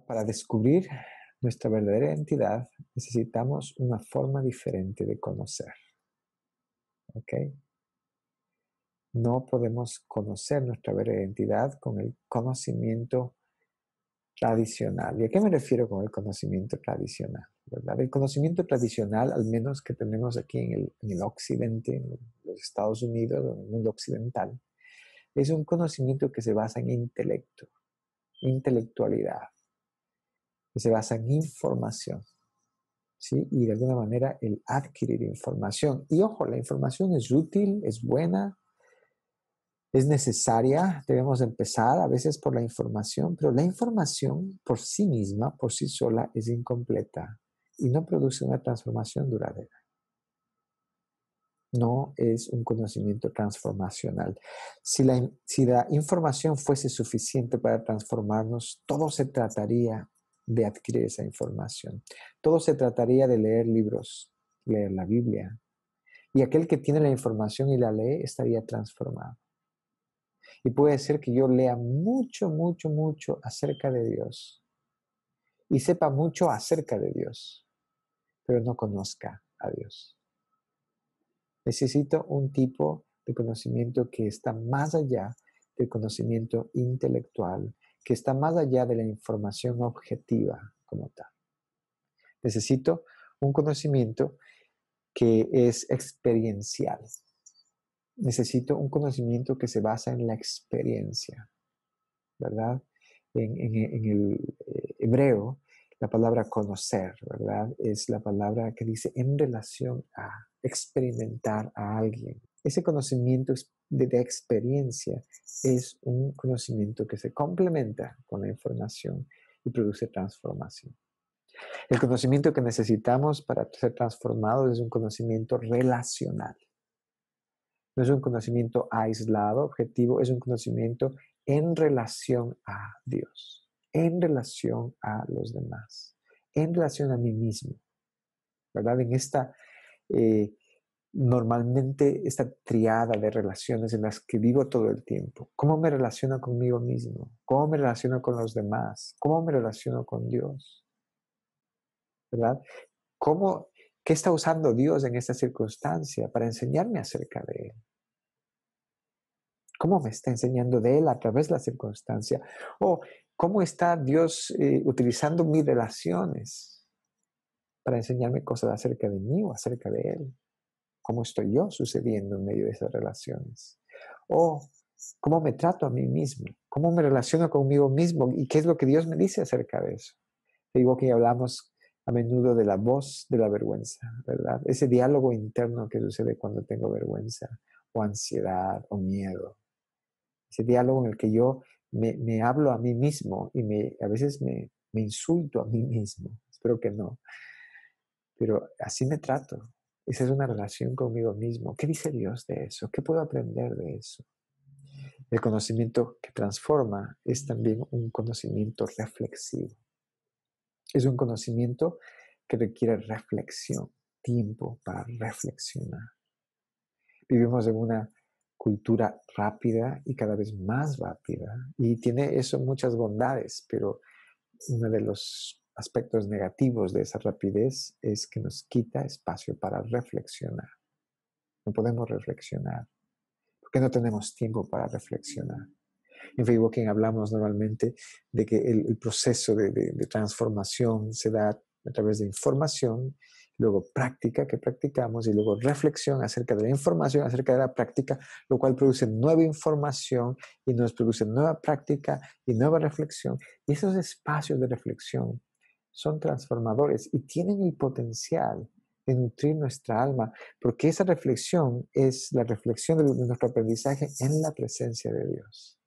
Para descubrir nuestra verdadera identidad, necesitamos una forma diferente de conocer, ¿ok? No podemos conocer nuestra verdadera identidad con el conocimiento tradicional. ¿Y a qué me refiero con el conocimiento tradicional? ¿Verdad? El conocimiento tradicional, al menos que tenemos aquí en el occidente, en los Estados Unidos, en el mundo occidental, es un conocimiento que se basa en intelecto, intelectualidad, que se basa en información. ¿Sí? Y de alguna manera el adquirir información. Y ojo, la información es útil, es buena, es necesaria. Debemos empezar a veces por la información, pero la información por sí misma, por sí sola, es incompleta y no produce una transformación duradera. No es un conocimiento transformacional. Si la información fuese suficiente para transformarnos, todo se trataría de adquirir esa información. Todo se trataría de leer libros, leer la Biblia. Y aquel que tiene la información y la lee estaría transformado. Y puede ser que yo lea mucho, mucho, mucho acerca de Dios y sepa mucho acerca de Dios, pero no conozca a Dios. Necesito un tipo de conocimiento que está más allá del conocimiento intelectual, que está más allá de la información objetiva como tal. Necesito un conocimiento que es experiencial. Necesito un conocimiento que se basa en la experiencia, ¿verdad? En el hebreo, la palabra conocer, ¿verdad? Es la palabra que dice en relación a experimentar a alguien. Ese conocimiento de experiencia es un conocimiento que se complementa con la información y produce transformación. El conocimiento que necesitamos para ser transformados es un conocimiento relacional. No es un conocimiento aislado, objetivo, es un conocimiento en relación a Dios, en relación a los demás, en relación a mí mismo, ¿verdad? En esta, normalmente, esta triada de relaciones en las que vivo todo el tiempo. ¿Cómo me relaciono conmigo mismo? ¿Cómo me relaciono con los demás? ¿Cómo me relaciono con Dios? ¿Verdad? ¿Qué está usando Dios en esta circunstancia para enseñarme acerca de Él? ¿Cómo me está enseñando de Él a través de la circunstancia? ¿O cómo está Dios utilizando mis relaciones para enseñarme cosas acerca de mí o acerca de Él? ¿Cómo estoy yo sucediendo en medio de esas relaciones? ¿O cómo me trato a mí mismo? ¿Cómo me relaciono conmigo mismo? ¿Y qué es lo que Dios me dice acerca de eso? Te digo que hablamos a menudo de la voz de la vergüenza, ¿verdad? Ese diálogo interno que sucede cuando tengo vergüenza o ansiedad o miedo. Ese diálogo en el que yo me hablo a mí mismo y a veces me insulto a mí mismo. Espero que no. Pero así me trato. Esa es una relación conmigo mismo. ¿Qué dice Dios de eso? ¿Qué puedo aprender de eso? El conocimiento que transforma es también un conocimiento reflexivo. Es un conocimiento que requiere reflexión, tiempo para reflexionar. Vivimos en una cultura rápida y cada vez más rápida. Y tiene eso muchas bondades, pero uno de los aspectos negativos de esa rapidez es que nos quita espacio para reflexionar. No podemos reflexionar porque no tenemos tiempo para reflexionar. En Facebook hablamos normalmente de que el proceso de transformación se da a través de información, luego práctica que practicamos y luego reflexión acerca de la información, acerca de la práctica, lo cual produce nueva información y nos produce nueva práctica y nueva reflexión. Y esos espacios de reflexión son transformadores y tienen el potencial de nutrir nuestra alma, porque esa reflexión es la reflexión de nuestro aprendizaje en la presencia de Dios.